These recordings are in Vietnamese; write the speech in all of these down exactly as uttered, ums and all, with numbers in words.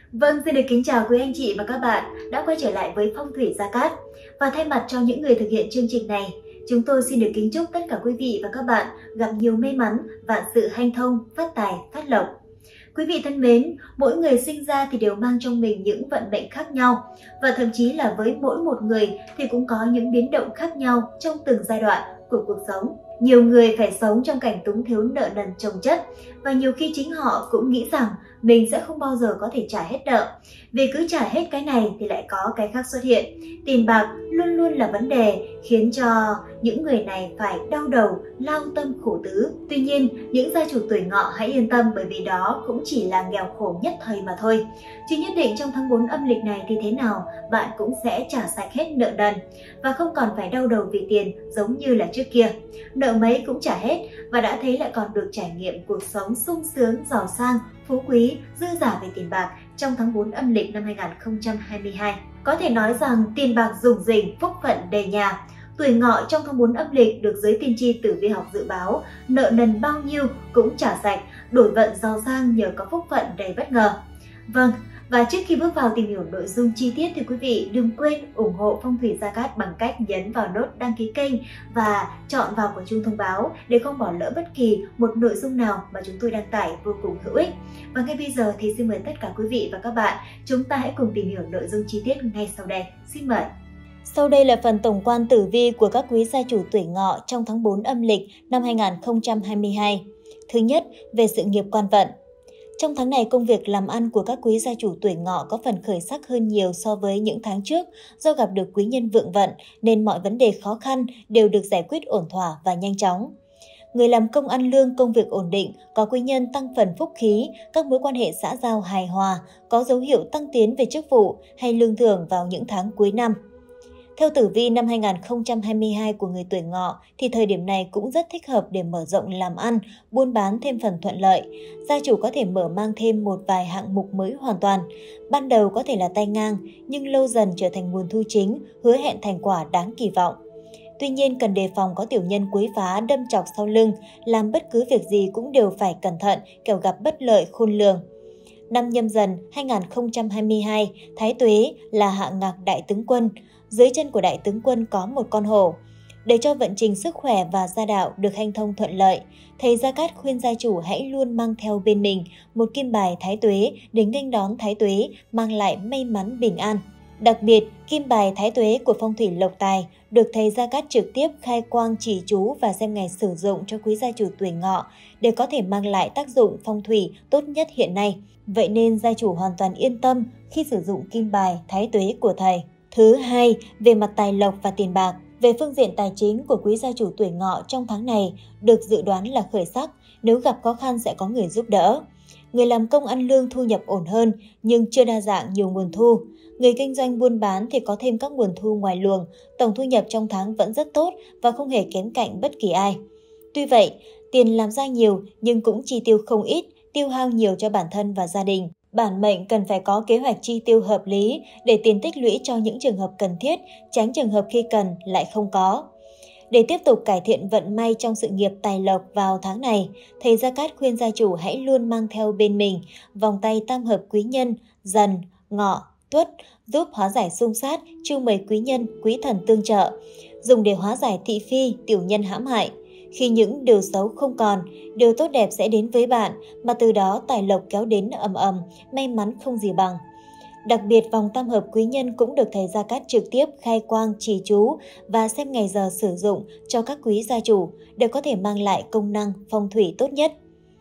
Vâng, xin được kính chào quý anh chị và các bạn đã quay trở lại với Phong thủy Gia Cát. Và thay mặt cho những người thực hiện chương trình này, chúng tôi xin được kính chúc tất cả quý vị và các bạn gặp nhiều may mắn, vạn sự hanh thông, phát tài, phát lộc. Quý vị thân mến, mỗi người sinh ra thì đều mang trong mình những vận mệnh khác nhau, và thậm chí là với mỗi một người thì cũng có những biến động khác nhau trong từng giai đoạn của cuộc sống. Nhiều người phải sống trong cảnh túng thiếu nợ nần chồng chất, và nhiều khi chính họ cũng nghĩ rằng mình sẽ không bao giờ có thể trả hết nợ. Vì cứ trả hết cái này thì lại có cái khác xuất hiện. Tiền bạc luôn luôn là vấn đề khiến cho những người này phải đau đầu, lao tâm khổ tứ. Tuy nhiên, những gia chủ tuổi Ngọ hãy yên tâm, bởi vì đó cũng chỉ là nghèo khổ nhất thời mà thôi. Chứ nhất định trong tháng bốn âm lịch này thì thế nào bạn cũng sẽ trả sạch hết nợ nần và không còn phải đau đầu vì tiền giống như là trước kia. Nợ mấy cũng trả hết, và đã thế lại còn được trải nghiệm cuộc sống sung sướng, giàu sang, phú quý, dư dả về tiền bạc trong tháng bốn âm lịch năm hai nghìn không trăm hai mươi hai. Có thể nói rằng tiền bạc rủng rỉnh, phúc phận đầy nhà. Tuổi Ngọ trong tháng bốn âm lịch được giới tiên tri tử vi học dự báo nợ nần bao nhiêu cũng trả sạch, đổi vận giàu sang nhờ có phúc phận đầy bất ngờ. Vâng, và trước khi bước vào tìm hiểu nội dung chi tiết thì quý vị đừng quên ủng hộ Phong thủy Gia Cát bằng cách nhấn vào nút đăng ký kênh và chọn vào quả chuông thông báo để không bỏ lỡ bất kỳ một nội dung nào mà chúng tôi đăng tải vô cùng hữu ích. Và ngay bây giờ thì xin mời tất cả quý vị và các bạn, chúng ta hãy cùng tìm hiểu nội dung chi tiết ngay sau đây. Xin mời! Sau đây là phần tổng quan tử vi của các quý gia chủ tuổi Ngọ trong tháng bốn âm lịch năm hai nghìn không trăm hai mươi hai. Thứ nhất, về sự nghiệp quan vận. Trong tháng này, công việc làm ăn của các quý gia chủ tuổi Ngọ có phần khởi sắc hơn nhiều so với những tháng trước, do gặp được quý nhân vượng vận nên mọi vấn đề khó khăn đều được giải quyết ổn thỏa và nhanh chóng. Người làm công ăn lương, công việc ổn định, có quý nhân tăng phần phúc khí, các mối quan hệ xã giao hài hòa, có dấu hiệu tăng tiến về chức vụ hay lương thưởng vào những tháng cuối năm. Theo tử vi năm hai nghìn không trăm hai mươi hai của người tuổi Ngọ thì thời điểm này cũng rất thích hợp để mở rộng làm ăn, buôn bán thêm phần thuận lợi. Gia chủ có thể mở mang thêm một vài hạng mục mới hoàn toàn. Ban đầu có thể là tay ngang, nhưng lâu dần trở thành nguồn thu chính, hứa hẹn thành quả đáng kỳ vọng. Tuy nhiên, cần đề phòng có tiểu nhân quấy phá đâm chọc sau lưng, làm bất cứ việc gì cũng đều phải cẩn thận, kẻo gặp bất lợi khôn lường. Năm Nhâm Dần hai nghìn không trăm hai mươi hai, Thái Tuế là hạ ngạc đại tướng quân. Dưới chân của đại tướng quân có một con hổ. Để cho vận trình sức khỏe và gia đạo được hanh thông thuận lợi, thầy Gia Cát khuyên gia chủ hãy luôn mang theo bên mình một kim bài Thái Tuế để nghênh đón Thái Tuế, mang lại may mắn bình an. Đặc biệt, kim bài Thái Tuế của phong thủy lộc tài được thầy Gia Cát trực tiếp khai quang chỉ chú và xem ngày sử dụng cho quý gia chủ tuổi Ngọ để có thể mang lại tác dụng phong thủy tốt nhất hiện nay. Vậy nên gia chủ hoàn toàn yên tâm khi sử dụng kim bài Thái Tuế của thầy. Thứ hai, về mặt tài lộc và tiền bạc. Về phương diện tài chính của quý gia chủ tuổi Ngọ trong tháng này được dự đoán là khởi sắc, nếu gặp khó khăn sẽ có người giúp đỡ. Người làm công ăn lương thu nhập ổn hơn nhưng chưa đa dạng nhiều nguồn thu. Người kinh doanh buôn bán thì có thêm các nguồn thu ngoài luồng, tổng thu nhập trong tháng vẫn rất tốt và không hề kém cạnh bất kỳ ai. Tuy vậy, tiền làm ra nhiều nhưng cũng chi tiêu không ít, tiêu hao nhiều cho bản thân và gia đình. Bản mệnh cần phải có kế hoạch chi tiêu hợp lý để tiền tích lũy cho những trường hợp cần thiết, tránh trường hợp khi cần lại không có. Để tiếp tục cải thiện vận may trong sự nghiệp tài lộc vào tháng này, thầy Gia Cát khuyên gia chủ hãy luôn mang theo bên mình vòng tay tam hợp quý nhân, Dần, Ngọ, Tuất, giúp hóa giải xung sát, chiêu mời quý nhân, quý thần tương trợ, dùng để hóa giải thị phi, tiểu nhân hãm hại. Khi những điều xấu không còn, điều tốt đẹp sẽ đến với bạn, mà từ đó tài lộc kéo đến ầm ầm, may mắn không gì bằng. Đặc biệt, vòng tam hợp quý nhân cũng được thầy Gia Cát trực tiếp khai quang chỉ chú và xem ngày giờ sử dụng cho các quý gia chủ để có thể mang lại công năng phong thủy tốt nhất.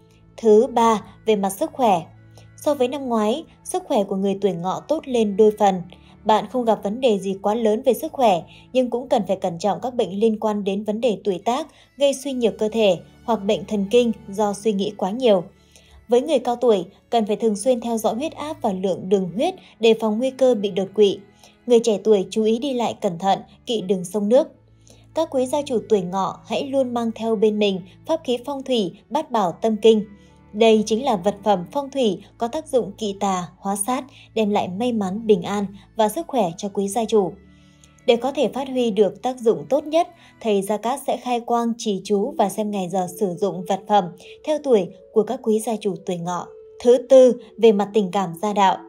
Thứ ba, về mặt sức khỏe. So với năm ngoái, sức khỏe của người tuổi Ngọ tốt lên đôi phần. Bạn không gặp vấn đề gì quá lớn về sức khỏe, nhưng cũng cần phải cẩn trọng các bệnh liên quan đến vấn đề tuổi tác, gây suy nhược cơ thể hoặc bệnh thần kinh do suy nghĩ quá nhiều. Với người cao tuổi, cần phải thường xuyên theo dõi huyết áp và lượng đường huyết để phòng nguy cơ bị đột quỵ. Người trẻ tuổi chú ý đi lại cẩn thận, kỵ đường sông nước. Các quý gia chủ tuổi Ngọ hãy luôn mang theo bên mình pháp khí phong thủy Bát Bảo Tâm Kinh. Đây chính là vật phẩm phong thủy có tác dụng kỵ tà, hóa sát, đem lại may mắn, bình an và sức khỏe cho quý gia chủ. Để có thể phát huy được tác dụng tốt nhất, thầy Gia Cát sẽ khai quang chỉ chú và xem ngày giờ sử dụng vật phẩm theo tuổi của các quý gia chủ tuổi Ngọ. Thứ tư, về mặt tình cảm gia đạo.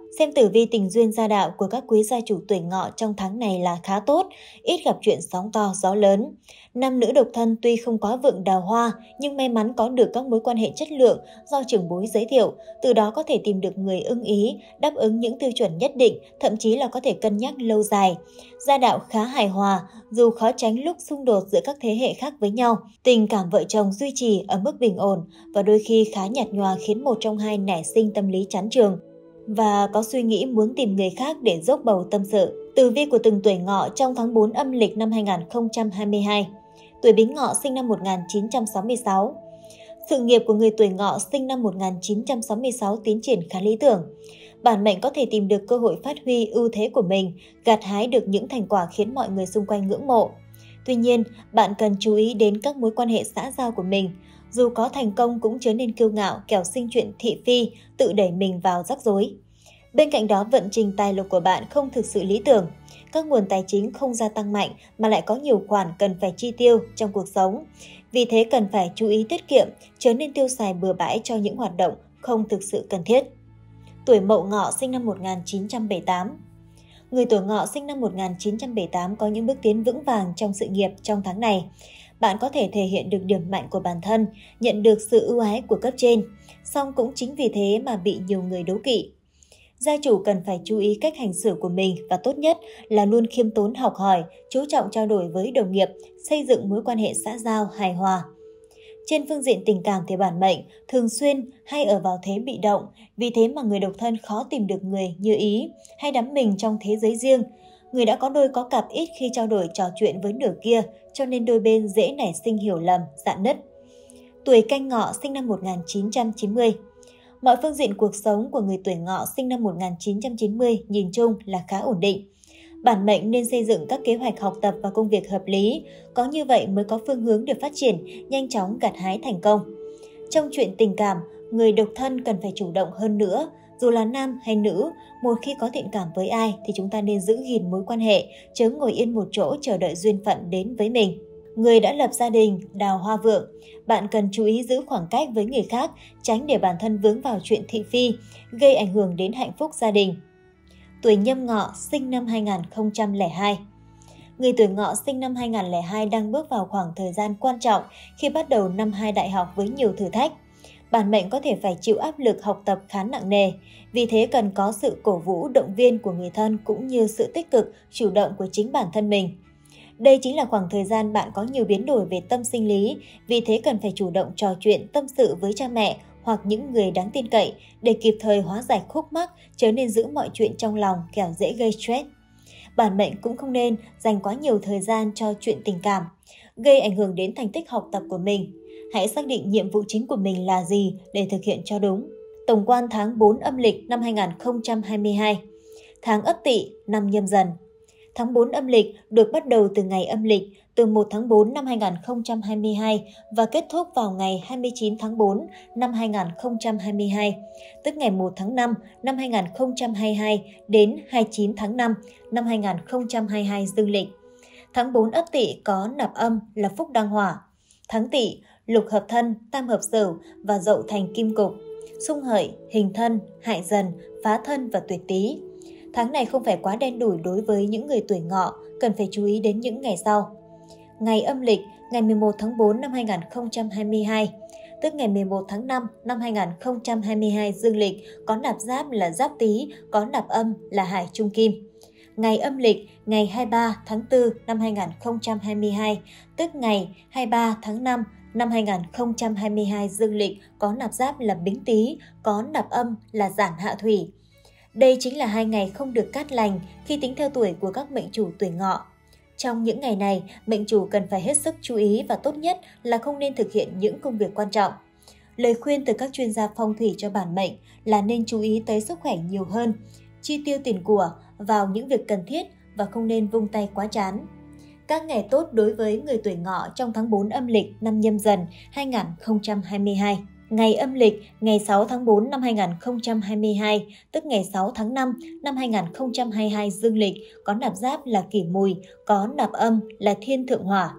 Xem tử vi tình duyên gia đạo của các quý gia chủ tuổi Ngọ trong tháng này là khá tốt, ít gặp chuyện sóng to gió lớn. Nam nữ độc thân tuy không có vượng đào hoa nhưng may mắn có được các mối quan hệ chất lượng do trưởng bối giới thiệu, từ đó có thể tìm được người ưng ý, đáp ứng những tiêu chuẩn nhất định, thậm chí là có thể cân nhắc lâu dài. Gia đạo khá hài hòa, dù khó tránh lúc xung đột giữa các thế hệ khác với nhau. Tình cảm vợ chồng duy trì ở mức bình ổn và đôi khi khá nhạt nhòa khiến một trong hai nảy sinh tâm lý chán chường và có suy nghĩ muốn tìm người khác để dốc bầu tâm sự. Tử vi của từng tuổi Ngọ trong tháng tư âm lịch năm hai nghìn không trăm hai mươi hai. Tuổi Bính Ngọ sinh năm một nghìn chín trăm sáu mươi sáu. Sự nghiệp của người tuổi Ngọ sinh năm một nghìn chín trăm sáu mươi sáu tiến triển khá lý tưởng. Bản mệnh có thể tìm được cơ hội phát huy ưu thế của mình, gặt hái được những thành quả khiến mọi người xung quanh ngưỡng mộ. Tuy nhiên, bạn cần chú ý đến các mối quan hệ xã giao của mình. Dù có thành công cũng chớ nên kiêu ngạo, kẻo sinh chuyện thị phi, tự đẩy mình vào rắc rối. Bên cạnh đó, vận trình tài lộc của bạn không thực sự lý tưởng. Các nguồn tài chính không gia tăng mạnh mà lại có nhiều khoản cần phải chi tiêu trong cuộc sống. Vì thế cần phải chú ý tiết kiệm, chớ nên tiêu xài bừa bãi cho những hoạt động không thực sự cần thiết. Tuổi Mậu Ngọ sinh năm một nghìn chín trăm bảy mươi tám. Người tuổi Ngọ sinh năm một nghìn chín trăm bảy mươi tám có những bước tiến vững vàng trong sự nghiệp trong tháng này. Bạn có thể thể hiện được điểm mạnh của bản thân, nhận được sự ưu ái của cấp trên, song cũng chính vì thế mà bị nhiều người đố kỵ. Gia chủ cần phải chú ý cách hành xử của mình và tốt nhất là luôn khiêm tốn học hỏi, chú trọng trao đổi với đồng nghiệp, xây dựng mối quan hệ xã giao hài hòa. Trên phương diện tình cảm thì bản mệnh thường xuyên hay ở vào thế bị động, vì thế mà người độc thân khó tìm được người như ý hay đắm mình trong thế giới riêng. Người đã có đôi có cặp ít khi trao đổi trò chuyện với nửa kia, cho nên đôi bên dễ nảy sinh hiểu lầm, rạn nứt. Tuổi Canh Ngọ sinh năm một nghìn chín trăm chín mươi. Mọi phương diện cuộc sống của người tuổi Ngọ sinh năm một nghìn chín trăm chín mươi nhìn chung là khá ổn định. Bản mệnh nên xây dựng các kế hoạch học tập và công việc hợp lý, có như vậy mới có phương hướng để phát triển, nhanh chóng gặt hái thành công. Trong chuyện tình cảm, người độc thân cần phải chủ động hơn nữa. Dù là nam hay nữ, một khi có thiện cảm với ai thì chúng ta nên giữ gìn mối quan hệ, chớ ngồi yên một chỗ chờ đợi duyên phận đến với mình. Người đã lập gia đình, đào hoa vượng, bạn cần chú ý giữ khoảng cách với người khác, tránh để bản thân vướng vào chuyện thị phi, gây ảnh hưởng đến hạnh phúc gia đình. Tuổi Nhâm Ngọ sinh năm hai nghìn không trăm lẻ hai. Người tuổi Ngọ sinh năm hai nghìn không trăm lẻ hai đang bước vào khoảng thời gian quan trọng khi bắt đầu năm hai đại học với nhiều thử thách. Bản mệnh có thể phải chịu áp lực học tập khá nặng nề, vì thế cần có sự cổ vũ động viên của người thân cũng như sự tích cực, chủ động của chính bản thân mình. Đây chính là khoảng thời gian bạn có nhiều biến đổi về tâm sinh lý, vì thế cần phải chủ động trò chuyện tâm sự với cha mẹ hoặc những người đáng tin cậy để kịp thời hóa giải khúc mắc, chớ nên giữ mọi chuyện trong lòng kẻo dễ gây stress. Bản mệnh cũng không nên dành quá nhiều thời gian cho chuyện tình cảm, gây ảnh hưởng đến thành tích học tập của mình. Hãy xác định nhiệm vụ chính của mình là gì để thực hiện cho đúng. Tổng quan tháng tư âm lịch năm hai nghìn không trăm hai mươi hai. Tháng Ất Tỵ, năm Nhâm Dần. Tháng tư âm lịch được bắt đầu từ ngày âm lịch từ một tháng tư năm hai nghìn không trăm hai mươi hai và kết thúc vào ngày hai mươi chín tháng tư năm hai nghìn không trăm hai mươi hai, tức ngày một tháng năm năm hai nghìn không trăm hai mươi hai đến hai mươi chín tháng năm năm hai nghìn không trăm hai mươi hai dương lịch. Tháng tư Ất Tỵ có nạp âm là phúc đăng hỏa. Tháng Tỵ, lục hợp thân, tam hợp sửu và dậu thành kim cục. Xung hợi, hình thân, hại dần, phá thân và tuyệt tý. Tháng này không phải quá đen đủi đối với những người tuổi Ngọ, cần phải chú ý đến những ngày sau. Ngày âm lịch, ngày mười một tháng tư năm hai nghìn không trăm hai mươi hai, tức ngày mười một tháng năm năm hai nghìn không trăm hai mươi hai dương lịch, có nạp giáp là Giáp Tý, có nạp âm là Hải Trung Kim. Ngày âm lịch, ngày hai mươi ba tháng tư năm hai nghìn không trăm hai mươi hai, tức ngày hai mươi ba tháng năm năm hai nghìn không trăm hai mươi hai dương lịch, có nạp giáp là Bính Tý, có nạp âm là Giản Hạ Thủy. Đây chính là hai ngày không được cát lành khi tính theo tuổi của các mệnh chủ tuổi Ngọ. Trong những ngày này, mệnh chủ cần phải hết sức chú ý và tốt nhất là không nên thực hiện những công việc quan trọng. Lời khuyên từ các chuyên gia phong thủy cho bản mệnh là nên chú ý tới sức khỏe nhiều hơn, chi tiêu tiền của vào những việc cần thiết và không nên vung tay quá chán. Các ngày tốt đối với người tuổi Ngọ trong tháng tư âm lịch năm Nhâm Dần hai nghìn không trăm hai mươi hai. Ngày âm lịch ngày sáu tháng tư năm hai nghìn không trăm hai mươi hai, tức ngày sáu tháng năm năm hai nghìn không trăm hai mươi hai dương lịch, có nạp giáp là Kỷ Mùi, có nạp âm là Thiên Thượng Hỏa.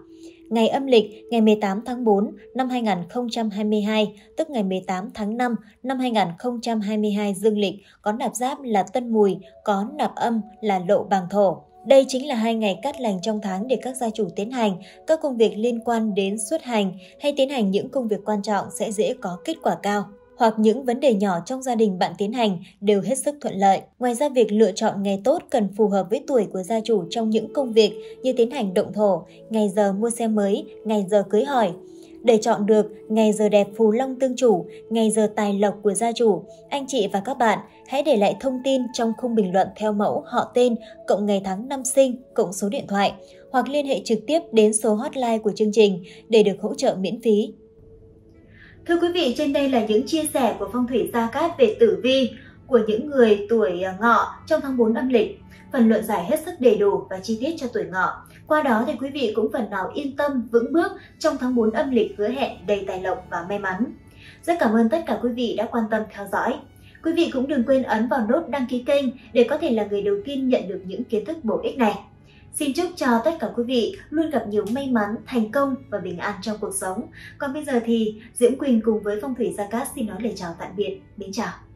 Ngày âm lịch ngày mười tám tháng tư năm hai nghìn không trăm hai mươi hai, tức ngày mười tám tháng năm năm hai nghìn không trăm hai mươi hai dương lịch, có nạp giáp là Tân Mùi, có nạp âm là Lộ Bàng Thổ. Đây chính là hai ngày cát lành trong tháng để các gia chủ tiến hành các công việc liên quan đến xuất hành hay tiến hành những công việc quan trọng sẽ dễ có kết quả cao. Hoặc những vấn đề nhỏ trong gia đình bạn tiến hành đều hết sức thuận lợi. Ngoài ra, việc lựa chọn ngày tốt cần phù hợp với tuổi của gia chủ trong những công việc như tiến hành động thổ, ngày giờ mua xe mới, ngày giờ cưới hỏi. Để chọn được ngày giờ đẹp phù long tương chủ, ngày giờ tài lộc của gia chủ, anh chị và các bạn hãy để lại thông tin trong khung bình luận theo mẫu họ tên, cộng ngày tháng năm sinh, cộng số điện thoại, hoặc liên hệ trực tiếp đến số hotline của chương trình để được hỗ trợ miễn phí. Thưa quý vị, trên đây là những chia sẻ của Phong thủy Gia Cát về tử vi của những người tuổi Ngọ trong tháng tư âm lịch. Phần luận giải hết sức đầy đủ và chi tiết cho tuổi Ngọ. Qua đó thì quý vị cũng phần nào yên tâm vững bước trong tháng tư âm lịch hứa hẹn đầy tài lộc và may mắn. Rất cảm ơn tất cả quý vị đã quan tâm theo dõi. Quý vị cũng đừng quên ấn vào nút đăng ký kênh để có thể là người đầu tiên nhận được những kiến thức bổ ích này. Xin chúc cho tất cả quý vị luôn gặp nhiều may mắn, thành công và bình an trong cuộc sống. Còn bây giờ thì Diễm Quỳnh cùng với Phong thủy Gia Cát xin nói lời chào tạm biệt. Mến chào.